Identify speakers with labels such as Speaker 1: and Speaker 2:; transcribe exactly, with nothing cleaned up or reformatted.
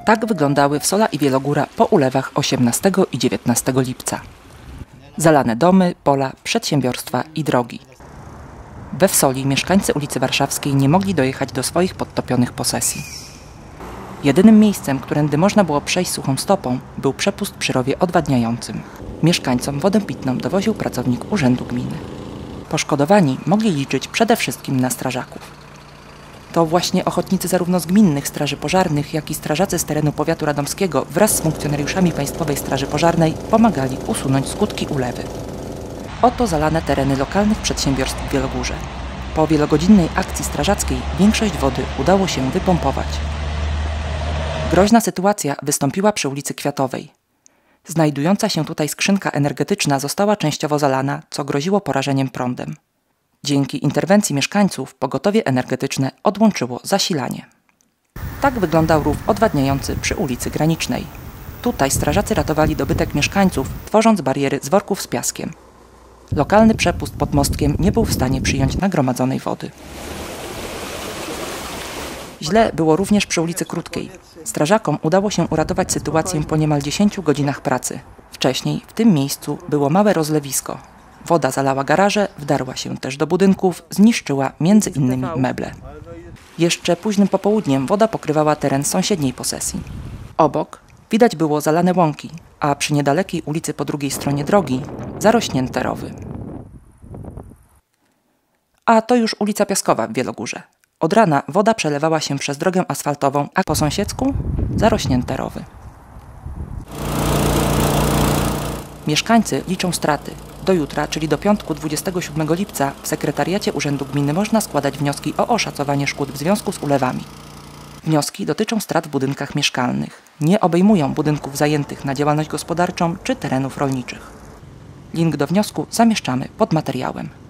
Speaker 1: Tak wyglądały Wsola i Wielogóra po ulewach osiemnastego i dziewiętnastego lipca. Zalane domy, pola, przedsiębiorstwa i drogi. We Wsoli mieszkańcy ulicy Warszawskiej nie mogli dojechać do swoich podtopionych posesji. Jedynym miejscem, którędy można było przejść suchą stopą, był przepust przy rowie odwadniającym. Mieszkańcom wodę pitną dowoził pracownik Urzędu Gminy. Poszkodowani mogli liczyć przede wszystkim na strażaków. To właśnie ochotnicy zarówno z gminnych straży pożarnych, jak i strażacy z terenu powiatu radomskiego wraz z funkcjonariuszami Państwowej Straży Pożarnej pomagali usunąć skutki ulewy. Oto zalane tereny lokalnych przedsiębiorstw w Wielogórze. Po wielogodzinnej akcji strażackiej większość wody udało się wypompować. Groźna sytuacja wystąpiła przy ulicy Kwiatowej. Znajdująca się tutaj skrzynka energetyczna została częściowo zalana, co groziło porażeniem prądem. Dzięki interwencji mieszkańców pogotowie energetyczne odłączyło zasilanie. Tak wyglądał rów odwadniający przy ulicy Granicznej. Tutaj strażacy ratowali dobytek mieszkańców, tworząc bariery z worków z piaskiem. Lokalny przepust pod mostkiem nie był w stanie przyjąć nagromadzonej wody. Źle było również przy ulicy Krótkiej. Strażakom udało się uratować sytuację po niemal dziesięciu godzinach pracy. Wcześniej w tym miejscu było małe rozlewisko. Woda zalała garaże, wdarła się też do budynków, zniszczyła między innymi meble. Jeszcze późnym popołudniem woda pokrywała teren sąsiedniej posesji. Obok widać było zalane łąki, a przy niedalekiej ulicy po drugiej stronie drogi zarośnięte rowy. A to już ulica Piaskowa w Wielogórze. Od rana woda przelewała się przez drogę asfaltową, a po sąsiedzku zarośnięte rowy. Mieszkańcy liczą straty. Do jutra, czyli do piątku dwudziestego siódmego lipca, w sekretariacie Urzędu Gminy można składać wnioski o oszacowanie szkód w związku z ulewami. Wnioski dotyczą strat w budynkach mieszkalnych. Nie obejmują budynków zajętych na działalność gospodarczą czy terenów rolniczych. Link do wniosku zamieszczamy pod materiałem.